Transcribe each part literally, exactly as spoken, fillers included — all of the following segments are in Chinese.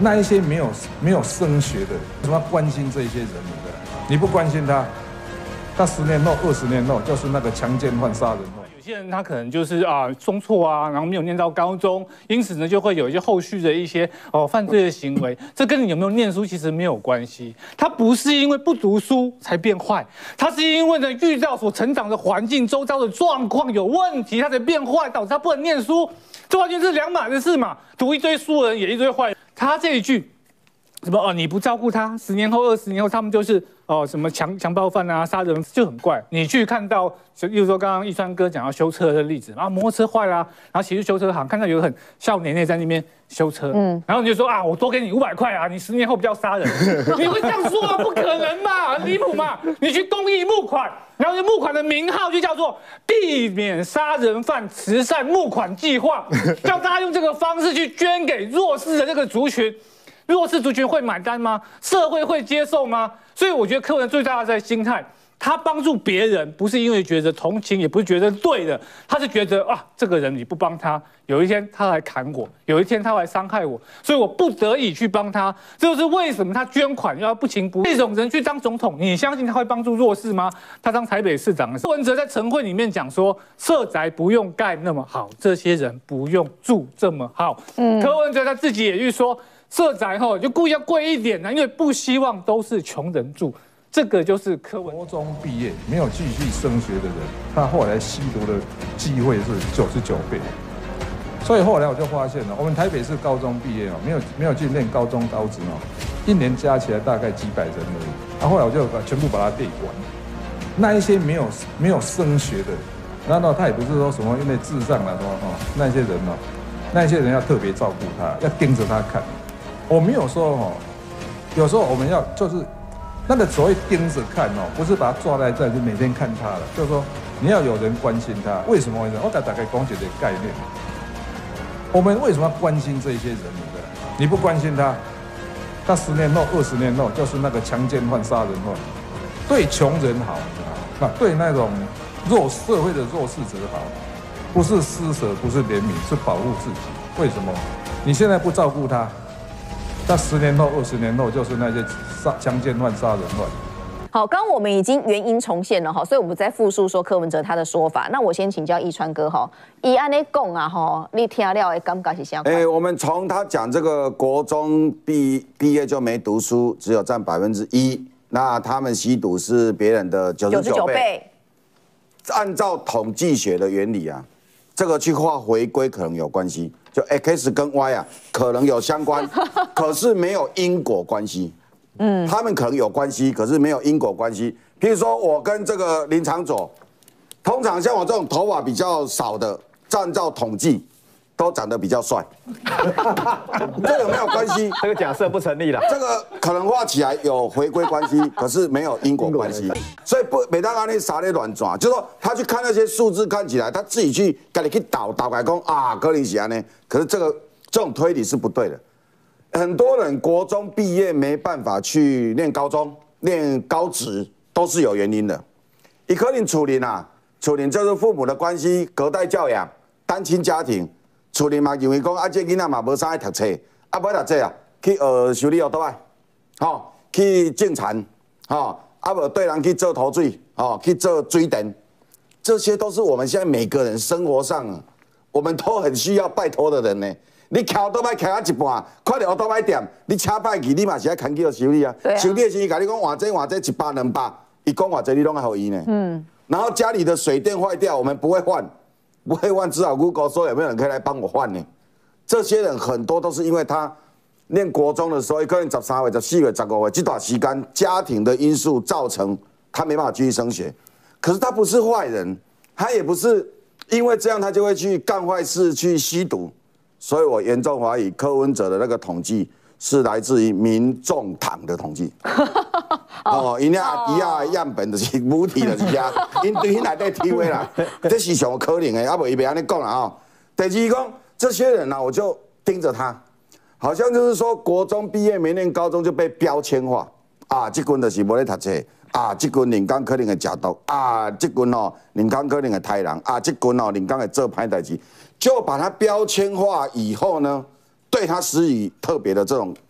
那一些没有没有升学的，为什么要关心这些人呢？你不关心他，他十年后、二十年后就是那个强奸犯、杀人犯。 有些人他可能就是啊中辍啊，然后没有念到高中，因此呢就会有一些后续的一些哦犯罪的行为。这跟你有没有念书其实没有关系。他不是因为不读书才变坏，他是因为呢遇到所成长的环境、周遭的状况有问题，他才变坏，导致他不能念书。这完全是两码子事嘛。读一堆书的人也一堆坏。他这一句。 什么哦？你不照顾他，十年后、二十年后，他们就是哦什么强强暴犯啊、杀人就很怪。你去看到，就例如说刚刚一川哥讲到修车的例子啊，摩托车坏啦、啊，然后骑去修车行，看到有个很少年内在那边修车，嗯，然后你就说啊，我多给你五百块啊，你十年后不要杀人，你会这样说吗？不可能嘛，很离谱嘛！你去公益募款，然后募款的名号就叫做避免杀人犯慈善募款计划，叫大家用这个方式去捐给弱势的这个族群。 弱势族群会买单吗？社会会接受吗？所以我觉得柯文最大的心态，他帮助别人不是因为觉得同情，也不是觉得对的，他是觉得啊，这个人你不帮他，有一天他来砍我，有一天他来伤害我，所以我不得已去帮他。这就是为什么他捐款要不情不义。这种人去当总统，你相信他会帮助弱势吗？他当台北市长，柯文哲在晨会里面讲说，社宅不用盖那么好，这些人不用住这么好。嗯，柯文哲他自己也去说。 社宅吼就故意要贵一点呢，因为不希望都是穷人住，这个就是柯文。 国中毕业没有继续升学的人，他后来吸毒的机会是九十九倍。所以后来我就发现了，我们台北市高中毕业哦，没有没有去念高中高职哦，一年加起来大概几百人而已。啊，后来我就把全部把它列完。那一些没有没有升学的，然后他也不是说什么因为智障啊什么哦，那些人哦，那些人要特别照顾他，要盯着他看。 我没有说哦，有时候我们要就是那个所谓盯着看哦，不是把他抓来这就每天看他了，就是说你要有人关心他。为什么？我大概讲一个概念，我们为什么要关心这些人呢？你不关心他，他十年后、二十年后就是那个强奸犯、杀人犯，对穷人好，那对那种弱社会的弱势者好，不是施舍，不是怜悯，是保护自己。为什么？你现在不照顾他？ 那十年后、二十年后，就是那些杀强奸犯、杀人犯。 好，刚刚我们已经原因重现了哈，所以我们在复述说柯文哲他的说法。那我先请教一川哥哈，以安尼讲啊哈，你听了的感觉是啥？ 哎，我们从他讲这个国中毕毕业就没读书，只有占百分之一，那他们吸毒是别人的九十九倍。按照统计学的原理啊，这个去画回归可能有关系。 就 X 跟 Y 啊，可能有相关，可是没有因果关系。嗯，他们可能有关系，可是没有因果关系。譬如说，我跟这个林长佐，通常像我这种头发比较少的，按照统计，都长得比较帅。这有没有关系？ 这个假设不成立了。 这个可能画起来有回归关系，可是没有因果关系。所以不每当安利撒咧乱转，就是说他去看那些数字，看起来他自己去赶紧去导导改讲啊，可能是安呢。可是这个这种推理是不对的。很多人国中毕业没办法去念高中、念高职，都是有原因的。伊可能处理啊，处理就是父母的关系、隔代教养、单亲家庭。 厝里嘛认为讲啊，这囡仔嘛无啥爱读册，啊无读册啊，去学修理奥多摆，吼，去种田，吼，啊无对人去做头水，吼，去做水电，这些都是我们现在每个人生活上，我们都很需要拜托的人呢。你骑奥多摆骑啊一半，看到奥多摆店，你车歹去，你嘛是爱牵去修理啊。啊修理的时候，甲你讲换这换这一百两百，伊讲偌济你拢爱互伊呢。嗯。然后家里的水电坏掉，我们不会换。 不会换，只好 Google 说有没有人可以来帮我换呢？这些人很多都是因为他念国中的时候，可能十三岁、十四岁、十五岁这段时间，家庭的因素造成他没办法继续升学。可是他不是坏人，他也不是因为这样他就会去干坏事、去吸毒。所以我严重怀疑柯文哲的那个统计是来自于民众党的统计。哦，因遐伊啊样本就是母体的是啊，因对因内底体会啦，这是上可能的，啊无伊袂安尼讲啦吼。第二讲，这些人呢、啊，我就盯着他，好像就是说国中毕业没念高中就被标签化啊，这群就是无咧读册啊，这群人工可能会食毒啊，这群哦人工可能会杀人啊，这群哦人工会做歹代志，就把他标签化以后呢，对他施以特别的这种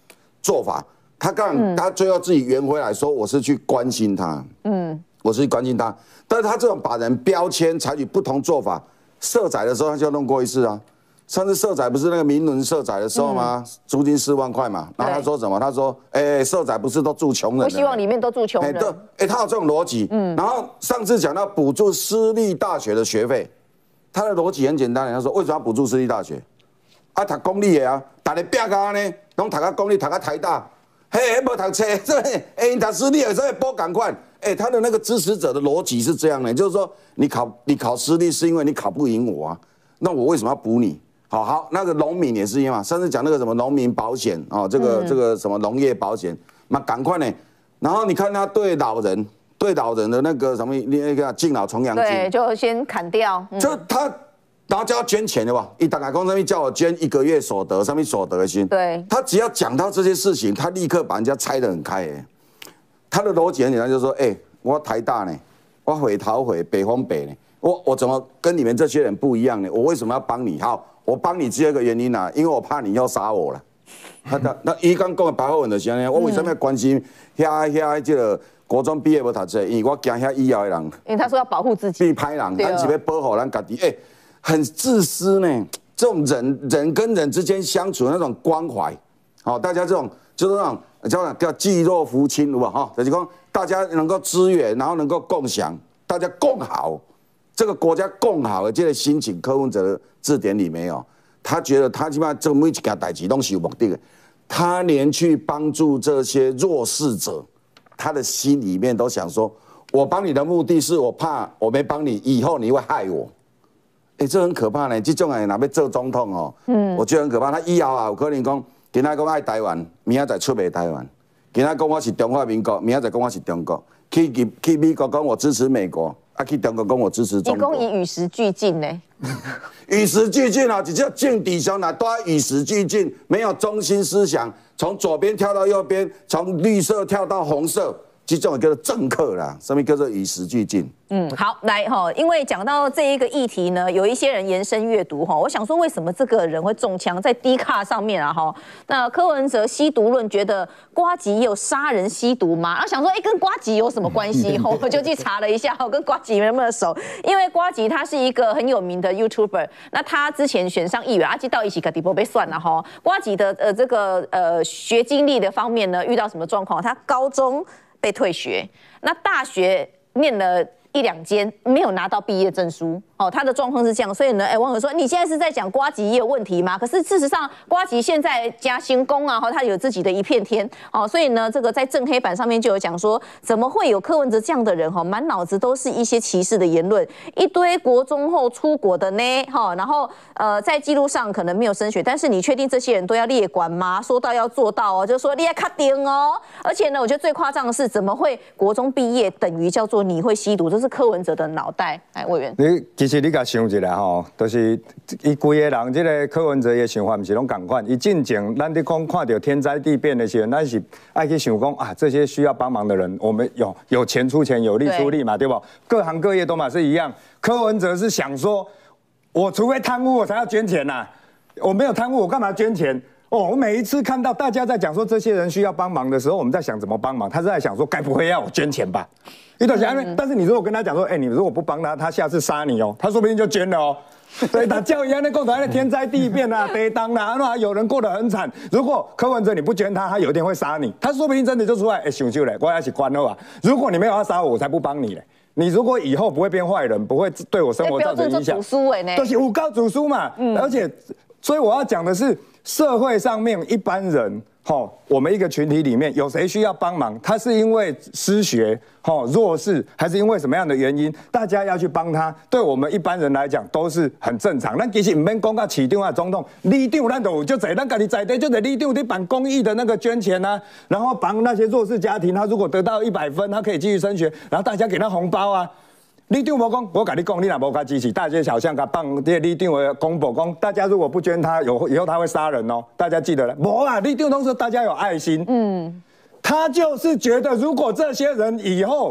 做法。他刚、嗯、他最后自己圆回来说，我是去关心他，嗯，我是去关心他。但是他这种把人标签，采取不同做法，社宅的时候他就弄过一次啊。上次社宅不是那个明伦社宅的时候吗？嗯、租金四万块嘛，然后他说什么？他说，哎、欸，社宅不是都住穷人？ 我希望里面都住穷人。 哎、欸，对，哎、欸，他有这种逻辑。嗯，然后上次讲到补助私立大学的学费，他的逻辑很简单，他说为什么要补助私立大学？啊，读公立的啊，大家拼个呢，拢读个公立，读个台大。嘿，无读册，这哎，读私立的这波赶快，哎，他的那个支持者的逻辑是这样的，就是说你考你考私立是因为你考不赢我啊，那我为什么要补你？好好，那个农民也是一样嘛，上次讲那个什么农民保险哦，这个、嗯、这个什么农业保险，那赶快呢，然后你看他对老人对老人的那个什么那个敬老重阳金， 对，就先砍掉， 嗯、就他。然后叫他捐钱的吧，一打开公上面叫我捐一个月所得，上面所得金。 对， 他只要讲到这些事情，他立刻把人家拆得很开。哎，他的逻辑很简单，就是说，哎、欸，我台大呢，我北桃北北风北呢，我我怎么跟你们这些人不一样呢？我为什么要帮你？好，我帮你只有一个原因啊，因为我怕你要杀我了。他那那伊刚讲的白话文就是安尼，我为什么要关心遐遐这个国中毕业无读册？因为我惊遐以后的人， 因为他说要保护自己， 变歹人，咱是要保护咱家己。哎、欸。很自私呢，这种人人跟人之间相处的那种关怀，好、哦，大家这种就是那种叫叫济弱扶倾，对吧？哈，就是讲大家能够支援，然后能够共享，大家共好，这个国家共好的这个心情，柯文哲的字典里没有。他觉得他基本上这每一件代志都是有目的的，他连去帮助这些弱势者，他的心里面都想说，我帮你的目的是我怕我没帮你，以后你会害我。哎、欸，这很可怕呢！这种人若要做总统哦，嗯，我觉得很可怕。他以后啊，有可能讲，今仔讲爱台湾，明仔再出卖台湾；今仔讲我是中华民国，明仔再讲我是中国。去去去美国讲我支持美国，啊去中国讲我支持中国。 你讲以与时俱进呢？ 与时俱进啊，只叫劲敌兄哪都要与时俱进，没有中心思想，从左边跳到右边，从绿色跳到红色。这种叫做政客啦，什么叫做与时俱进？ 嗯，好，来哈，因为讲到这一个议题呢，有一些人延伸阅读哈，我想说为什么这个人会中枪在 D 卡上面啊哈？那柯文哲吸毒论觉得呱吉也有杀人吸毒吗？然后想说，哎、欸，跟呱吉有什么关系？哈，我就去查了一下，跟呱吉能不能熟？因为呱吉他是一个很有名的 YouTuber， 那他之前选上议员，阿基到一起跟底波被算了哈。呱吉的呃这个呃学经历的方面呢，遇到什么状况？他高中被退学，那大学念了一两间，没有拿到毕业证书。哦，他的状况是这样，所以呢，哎，网友说你现在是在讲呱吉也有问题吗？可是事实上，呱吉现在加薪工啊，他有自己的一片天。哦，所以呢，这个在正黑板上面就有讲说，怎么会有柯文哲这样的人？哈，满脑子都是一些歧视的言论，一堆国中后出国的呢，哈，然后呃，在记录上可能没有升学，但是你确定这些人都要列管吗？说到要做到哦，就说你要确定哦。而且呢，我觉得最夸张的是，怎么会国中毕业等于叫做你会吸毒？这是柯文哲的脑袋，哎，委员。 你其实你甲想一下吼，就是伊规个人，这个柯文哲的想法不是拢同款。伊进前，咱伫讲看到天灾地变的时候，咱是爱去想讲啊，这些需要帮忙的人，我们有有钱出钱，有力出力嘛，对不？各行各业都嘛是一样。柯文哲是想说，我除非贪污，我才要捐钱呐、啊。我没有贪污，我干嘛捐钱？哦，我每一次看到大家在讲说这些人需要帮忙的时候，我们在想怎么帮忙。他是在想说，该不会要我捐钱吧？你懂想，但是你如果跟他讲说，哎、欸，你如果不帮他，他下次杀你哦，他说不定就捐了哦。所以他教一样的共产党天灾地变啊，地当啊，那有人过得很惨。如果柯文哲你不捐他，他有一天会杀你。他说不定真的就出来，哎、欸，想救嘞，我要一起关了啊。如果你没有要杀我，我才不帮你嘞。你如果以后不会变坏人，不会对我生活造成影响，就是有告主书嘛。嗯、而且，所以我要讲的是，社会上面一般人。吼，我们一个群体里面有谁需要帮忙？他是因为失学、吼弱势，还是因为什么样的原因？大家要去帮他，对我们一般人来讲都是很正常。咱其实唔免讲到市长啊、总统，里长咱都有就在咱家己在地就在里长去办公益的那个捐钱啊，然后帮那些弱势家庭，他如果得到一百分，他可以继续升学，然后大家给他红包啊。里长无讲，我跟你讲，你若无甲支持，大街小巷甲放这里长的公布讲，大家如果不捐他，有以后他会杀人哦，大家记得了。无啊，里长都是大家有爱心，嗯，他就是觉得如果这些人以后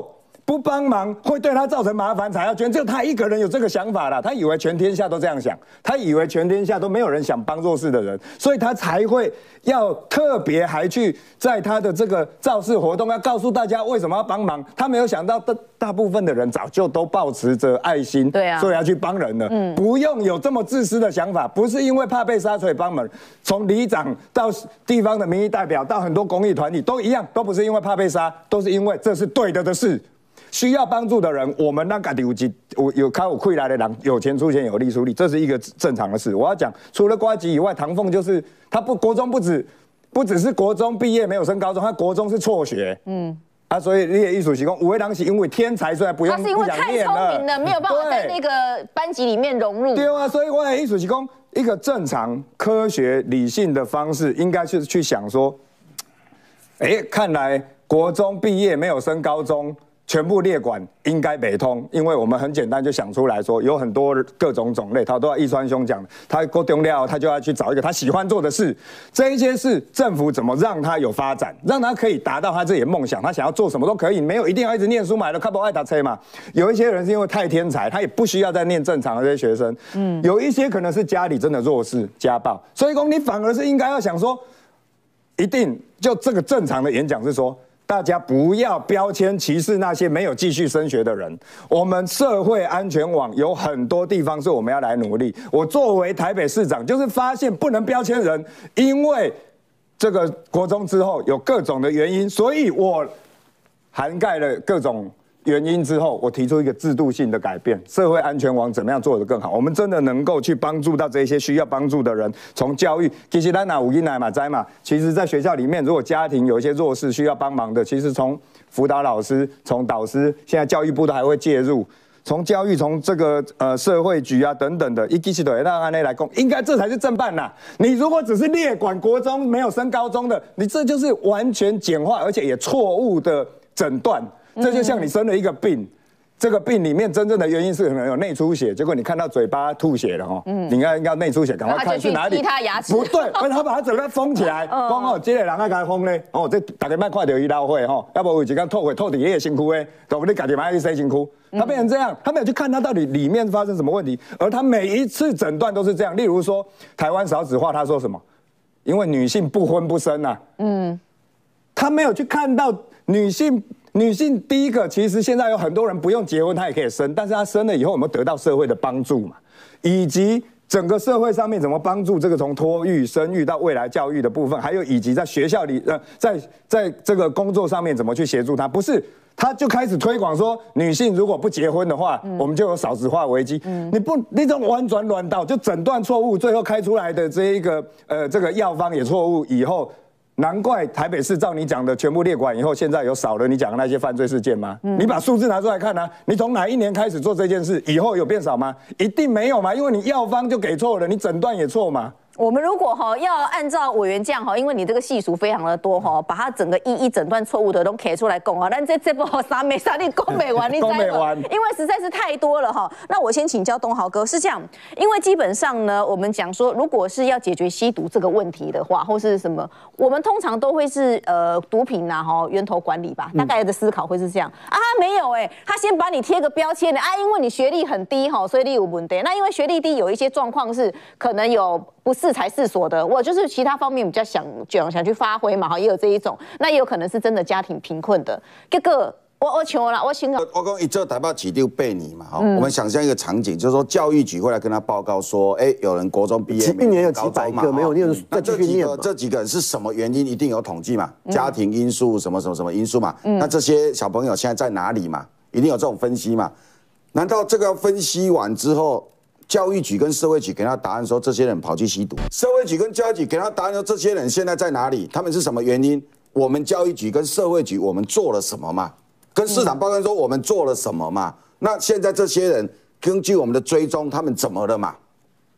不帮忙会对他造成麻烦才要捐，只有他一个人有这个想法啦。他以为全天下都这样想，他以为全天下都没有人想帮弱势的人，所以他才会要特别还去在他的这个造势活动要告诉大家为什么要帮忙。他没有想到大大部分的人早就都抱持着爱心， 对啊， 所以要去帮人了。嗯，不用有这么自私的想法，不是因为怕被杀所以帮忙。从里长到地方的民意代表，到很多公益团体都一样，都不是因为怕被杀，都是因为这是对的的事。需要帮助的人，我们那个有有有靠有溃来的人，有钱出钱，有力出力，这是一个正常的事。我要讲，除了呱吉以外，唐凤就是他不国中不止不只是国中毕业没有升高中，他国中是辍学。嗯。啊，所以你的艺术习惯，有的人是因为天才，所以不用他是因为太聪明了，没有办法在那个班级里面融入。 对啊，所以我的艺术习惯，一个正常、科学、理性的方式，应该是去想说，哎，看来国中毕业没有升高中。全部列管应该北通，因为我们很简单就想出来说，有很多各种种类，他都要易川兄讲的，他够重要，他就要去找一个他喜欢做的事，这一些事政府怎么让他有发展，让他可以达到他自己的梦想，他想要做什么都可以，没有一定要一直念书嘛，都靠不爱打车嘛。有一些人是因为太天才，他也不需要再念正常的这些学生，嗯，有一些可能是家里真的弱势家暴，所以说你反而是应该要想说，一定就这个正常的演讲是说。大家不要标签歧视那些没有继续升学的人。我们社会安全网有很多地方是我们要来努力。我作为台北市长，就是发现不能标签人，因为这个国中之后有各种的原因，所以我涵盖了各种原因之后，我提出一个制度性的改变，社会安全网怎么样做得更好？我们真的能够去帮助到这些需要帮助的人。从教育，其实咱拿五音来嘛，在嘛，其实在学校里面，如果家庭有一些弱势需要帮忙的，其实从辅导老师、从导师，现在教育部都还会介入。从教育，从这个呃社会局啊等等的，一起都让按内来供，应该这才是正办呐。你如果只是列管国中没有升高中的，你这就是完全简化，而且也错误的诊断。这就像你生了一个病，这个病里面真正的原因是可能有内出血，结果你看到嘴巴吐血了哈，嗯，你应该应该内出血，赶快看是哪里。 踢他牙齿。 不对，他把他整个封起来，封哦，这个人爱给他封呢，哦，这大家别看到医疗会哈，要不有一天吐血吐在你的身躯诶，都不你家己买去洗身躯。他变成这样，他没有去看他到底里面发生什么问题，而他每一次诊断都是这样。例如说台湾少子化，他说什么？因为女性不婚不生啊，嗯，他没有去看到女性。女性第一个，其实现在有很多人不用结婚，她也可以生，但是她生了以后有没有得到社会的帮助嘛？以及整个社会上面怎么帮助这个从托育、生育到未来教育的部分，还有以及在学校里，呃，在在这个工作上面怎么去协助她？不是，他就开始推广说，女性如果不结婚的话，嗯、我们就有少子化危机。嗯、你不那种弯转乱道，就诊断错误，最后开出来的这一个呃这个药方也错误，以后。难怪台北市照你讲的全部列管以后，现在有少了你讲的那些犯罪事件吗？嗯、你把数字拿出来看啊！你从哪一年开始做这件事，以后有变少吗？一定没有嘛，因为你药方就给错了，你诊断也错嘛。 我们如果哈要按照委员这样哈，因为你这个系数非常的多哈，把它整个一一诊断错误的都给出来讲啊，但这这波三没三你讲没完，你讲没完， 因为实在是太多了哈。那我先请教东豪哥，是这样，因为基本上呢，我们讲说，如果是要解决吸毒这个问题的话，或是什么，我们通常都会是呃毒品呐哈源头管理吧，大概的思考会是这样、嗯、啊，他没有哎、欸，他先把你贴个标签的啊，因为你学历很低哈，所以你有问题。那因为学历低有一些状况是可能有。不适才适所的，我就是其他方面比较想想想去发挥嘛，哈，也有这一种，那也有可能是真的家庭贫困的。这个我我求了，我请我我讲一做台北市长贝尼嘛，哈、嗯，我们想象一个场景，就是说教育局会来跟他报告说，哎、欸，有人国中毕业， 一年有几百个没有念， 那这几个这几个人是什么原因？一定有统计嘛，嗯、家庭因素什么什么什么因素嘛，嗯、那这些小朋友现在在哪里嘛？一定有这种分析嘛？难道这个分析完之后？教育局跟社会局给他答案说，这些人跑去吸毒。社会局跟教育局给他答案说，这些人现在在哪里？他们是什么原因？我们教育局跟社会局，我们做了什么嘛？跟市长报告说我们做了什么嘛？那现在这些人根据我们的追踪，他们怎么了嘛？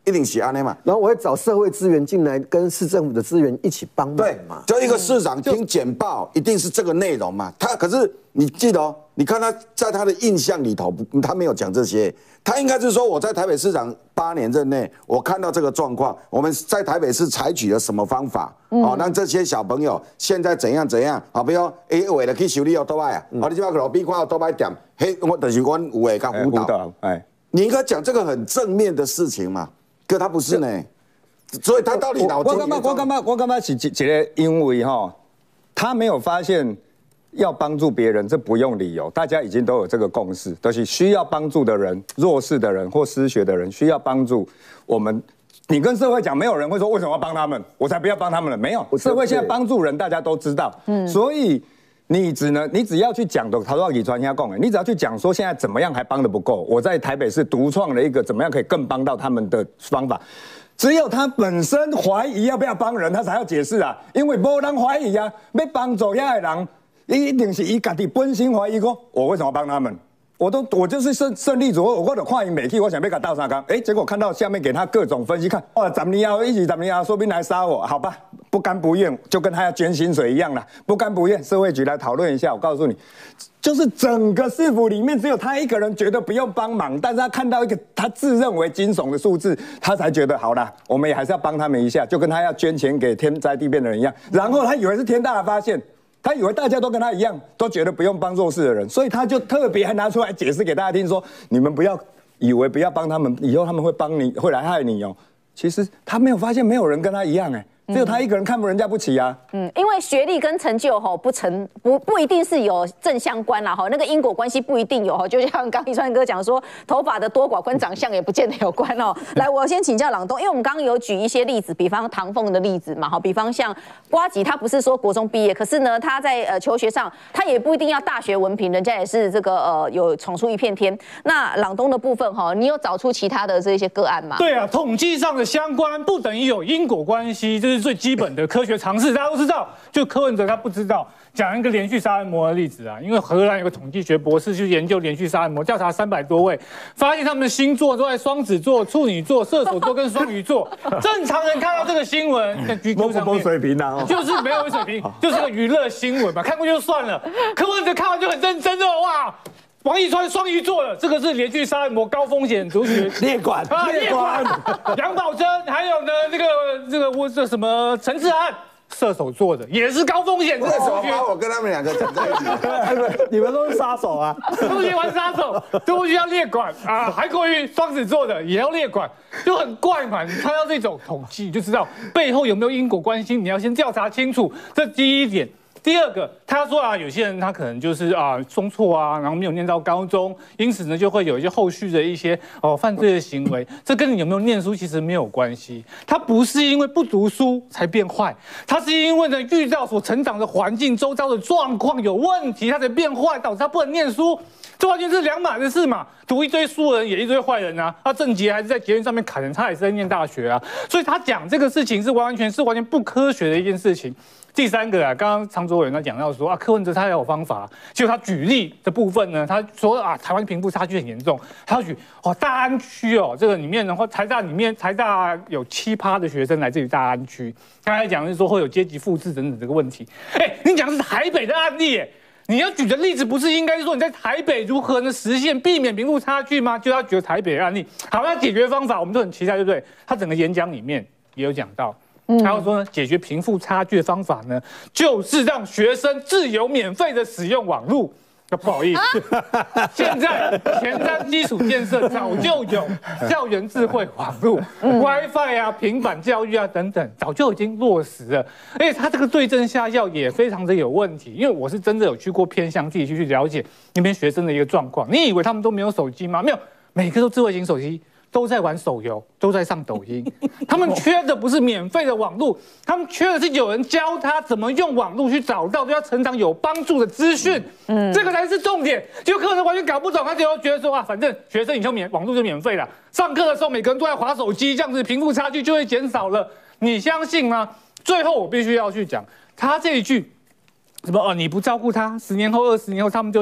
一定是安尼嘛。 然后我会找社会资源进来，跟市政府的资源一起帮忙对嘛。 就一个市长听简报，一定是这个内容嘛。他可是你记得哦，你看他在他的印象里头，他没有讲这些，他应该是说我在台北市长八年任内，我看到这个状况，我们在台北市采取了什么方法，哦，让这些小朋友现在怎样怎样，啊，比如诶，为了去修理奥多摆啊，哦，你即摆去路边看奥多摆店，嘿，我就是阮有诶甲辅导， 哎， 你应该讲这个很正面的事情嘛，可他不是呢。所以他到底脑筋？ 我感觉，我感觉，我感觉是一一个，因为哈，他没有发现要帮助别人，这不用理由，大家已经都有这个共识，都是需要帮助的人、弱势的人或失学的人需要帮助。我们，你跟社会讲，没有人会说为什么要帮他们，我才不要帮他们了。没有，社会现在帮助人，大家都知道，嗯，所以。你只能，你只要去讲的，他说李传下讲，你只要去讲说现在怎么样还帮得不够，我在台北市独创了一个怎么样可以更帮到他们的方法。只有他本身怀疑要不要帮人，他才要解释啊，因为没人怀疑啊，要帮助遐的人，一定是伊家己本身怀疑过，我为什么帮他们？我都我就是胜胜利组，我我都看伊美气，我想要甲倒三缸，哎，结果看到下面给他各种分析，看哇，十年后一起十年后说不定来杀我，好吧，不甘不愿，就跟他要捐薪水一样啦，不甘不愿，社会局来讨论一下，我告诉你，就是整个市府里面只有他一个人觉得不用帮忙，但是他看到一个他自认为惊悚的数字，他才觉得好啦，我们也还是要帮他们一下，就跟他要捐钱给天灾地变的人一样，然后他以为是天大的发现。他以为大家都跟他一样，都觉得不用帮弱势的人，所以他就特别还拿出来解释给大家听，说你们不要以为不要帮他们，以后他们会帮你，会来害你哦。其实他没有发现没有人跟他一样，哎，只有他一个人看不人家不起啊。嗯， 因为学历跟成就吼不成不不一定是有正相关啦哈，那个因果关系不一定有哈，就像刚一川哥讲说，头发的多寡跟长相也不见得有关哦。来，我先请教朗东，因为我们刚刚有举一些例子，比方唐凤的例子嘛，哈，比方像呱吉，他不是说国中毕业，可是呢，他在呃求学上，他也不一定要大学文凭，人家也是这个呃有闯出一片天。那朗东的部分哈，你有找出其他的这些个案吗？ 对啊，统计上的相关不等于有因果关系，这是最基本的科学常识，大家都知道。就柯文哲他不知道，讲一个连续杀人魔的例子啊，因为荷兰有个统计学博士去研究连续杀人魔，调查三百多位，发现他们的星座都在双子座、处女座、射手座跟双鱼座。正常人看到这个新闻，在 G Q 上面水平啊， 就是没有水平，就是个娱乐新闻嘛，看过就算了。柯文哲看完就很认真的，哇！王一川双鱼座了，这个是连续杀人魔高风险族群， 列管啊，列管，杨宝珍，还有呢，这个这个我这什么陈志安，射手座的也是高风险族为什么群。 把我跟他们两个讲在一起？ 你们都是杀手啊， 都是玩杀手，都不需要列管啊，还过于双子座的也要列管，就很怪嘛。你看到这种统计，就知道背后有没有因果关系，你要先调查清楚，这第一点。第二个，他说啊，有些人他可能就是啊中辍啊，然后没有念到高中，因此呢就会有一些后续的一些哦犯罪的行为，这跟你有没有念书其实没有关系。他不是因为不读书才变坏，他是因为呢遇到所成长的环境、周遭的状况有问题，他才变坏，导致他不能念书。这完全是两码的事嘛，读一堆书的人也一堆坏人啊。他郑捷还是在捷运上面砍人，他也是在念大学啊。所以他讲这个事情是完完全是完全不科学的一件事情。第三个啊，刚刚常卓委员他讲到说啊，柯文哲他也有方法，结果他举例的部分呢，他说啊，台湾贫富差距很严重，他要举哦大安区哦，这个里面的话，台大里面台大有七趴的学生来自于大安区，刚才讲是说会有阶级复制等等这个问题。哎，你讲的是台北的案例，哎，你要举的例子不是应该说你在台北如何呢实现避免贫富差距吗？就要举台北的案例。好，那解决方法我们都很期待，对不对？他整个演讲里面也有讲到。还有说呢，解决贫富差距的方法呢，就是让学生自由免费的使用网络。不好意思，现在前瞻基础建设早就有校园智慧网络、WiFi 啊、平板教育啊等等，早就已经落实了。而且它这个对症下药也非常的有问题，因为我是真的有去过偏乡地区去了解那边学生的一个状况。你以为他们都没有手机吗？没有，每个都智慧型手机。都在玩手游，都在上抖音。他们缺的不是免费的网络，他们缺的是有人教他怎么用网络去找到对他成长有帮助的资讯。嗯，这个才是重点。就课程完全搞不懂，他就觉得说啊，反正学生以后免网络就免费了，上课的时候每个人都在滑手机，这样子贫富差距就会减少了。你相信吗？最后我必须要去讲他这一句。什么哦？你不照顾他，十年后、二十年后，他们就是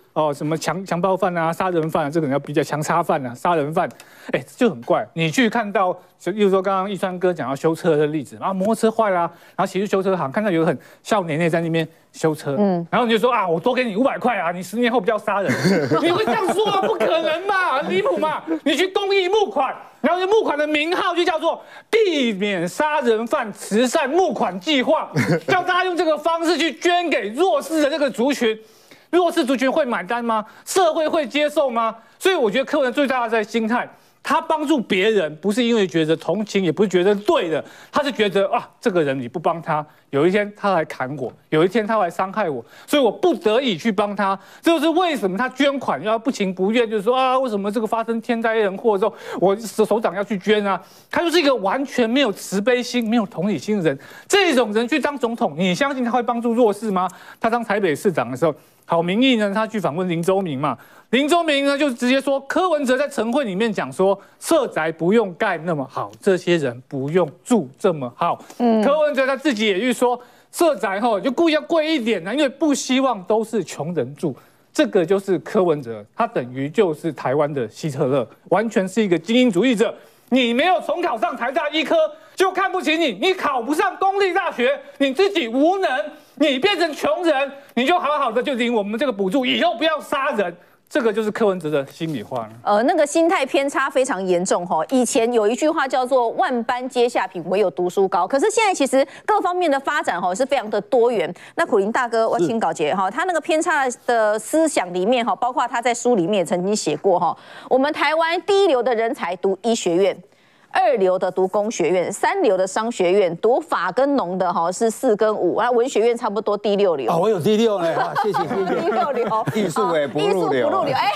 哦，什么强强暴犯啊、杀人犯啊，这个人要比较强杀犯啊、杀人犯，哎，就很怪。你去看到，就例如说刚刚一川哥讲到修车的例子啊，摩托车坏啦，然后骑去修车行，看到有个很少年内在那边修车，嗯，然后你就说啊，我多给你五百块啊，你十年后不要杀人，你会这样说吗？不可能嘛，很离谱嘛。你去公益募款，然后募款的名号就叫做避免杀人犯慈善募款计划，叫大家用这个方式去捐给弱势的这个族群。弱势族群会买单吗？社会会接受吗？所以我觉得柯文哲最大的心态，他帮助别人不是因为觉得同情，也不是觉得对的，他是觉得啊，这个人你不帮他，有一天他来砍我，有一天他来伤害我，所以我不得已去帮他。这就是为什么他捐款要不情不愿，就是说啊，为什么这个发生天灾人祸之后，我首长要去捐啊？他就是一个完全没有慈悲心、没有同理心的人。这种人去当总统，你相信他会帮助弱势吗？他当台北市长的时候。好民意呢，他去访问林周明嘛，林周明呢就直接说，柯文哲在晨会里面讲说，社宅不用盖那么好，这些人不用住这么好。嗯，柯文哲他自己也去说，社宅吼就故意要贵一点呢，因为不希望都是穷人住。这个就是柯文哲，他等于就是台湾的希特勒，完全是一个精英主义者。你没有重考上台大医科，就看不起你；你考不上公立大学，你自己无能，你变成穷人，你就好好的就领我们这个补助，以后不要杀人。这个就是柯文哲的心里话。 呃，那个心态偏差非常严重哈。以前有一句话叫做“万般皆下品，唯有读书高”，可是现在其实各方面的发展哈是非常的多元。那苦苓大哥，我请稿杰哈，他那个偏差的思想里面哈，包括他在书里面也曾经写过哈，我们台湾第一流的人才读医学院。二流的读工学院，三流的商学院，读法跟农的哈是四跟五，那文学院差不多第六流。 哦，我有第六呢，哇，谢谢谢谢。 第六流， 艺术也不入流， 艺术不入流，哎，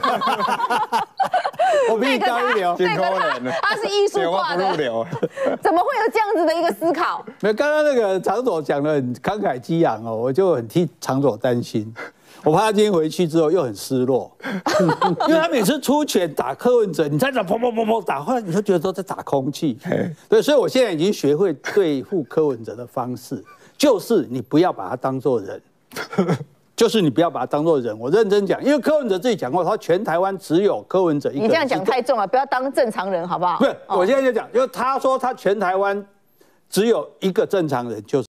我比你高一流， 那个他他是艺术挂的，怎么会有这样子的一个思考？ 没有，刚刚那个长佐讲的很慷慨激昂哦，我就很替长佐担心。我怕他今天回去之后又很失落，因为他每次出拳打柯文哲，你在打砰砰砰砰打，后来你就觉得都在打空气。对，所以我现在已经学会对付柯文哲的方式，就是你不要把他当作人，就是你不要把他当作人。我认真讲，因为柯文哲自己讲过，他全台湾只有柯文哲一个人。 你这样讲太重了，不要当正常人好不好？ 不是，我现在就讲，因为他说他全台湾只有一个正常人，就是。